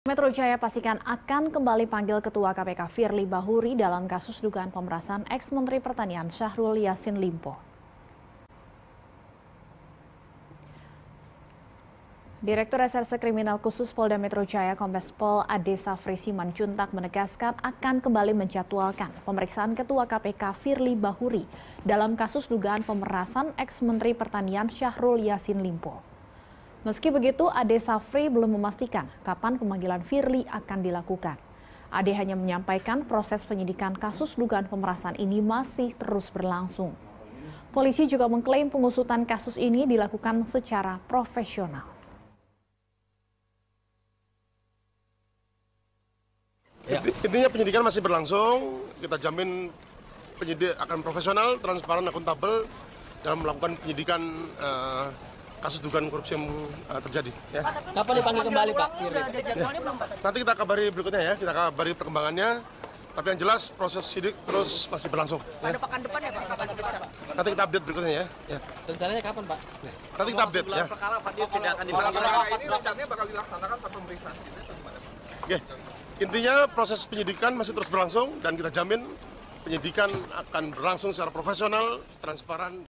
Metro Jaya pastikan akan kembali panggil Ketua KPK Firly Bahuri dalam kasus dugaan pemerasan ex-Menteri Pertanian Syahrul Yassin Limpo. Direktur Reserse Kriminal Khusus Polda Metro Jaya Kombes Pol Ade Safri Simanjuntak menegaskan akan kembali menjadwalkan pemeriksaan Ketua KPK Firly Bahuri dalam kasus dugaan pemerasan ex-Menteri Pertanian Syahrul Yassin Limpo. Meski begitu, Ade Safri belum memastikan kapan pemanggilan Firly akan dilakukan. Ade hanya menyampaikan proses penyidikan kasus dugaan pemerasan ini masih terus berlangsung. Polisi juga mengklaim pengusutan kasus ini dilakukan secara profesional. Ya. Intinya penyidikan masih berlangsung, kita jamin penyidik akan profesional, transparan, akuntabel dalam melakukan penyidikan kasus dugaan korupsi yang terjadi. Ya. Kapan dipanggil kembali Pak? Ya. Nanti kita kabari berikutnya ya, kita kabari perkembangannya. Tapi yang jelas proses sidik terus masih berlangsung. Pada pekan depan ya Pak? Nanti kita update berikutnya ya. Rencananya kapan Pak? Ya. Nanti kita update ya. Perkara Pak, dia tidak akan dilaksanakan. Ini rencananya bakal dilaksanakan pas pemeriksaan ini atau gimana? Oke. Intinya proses penyidikan masih terus berlangsung dan kita jamin penyidikan akan berlangsung secara profesional, transparan.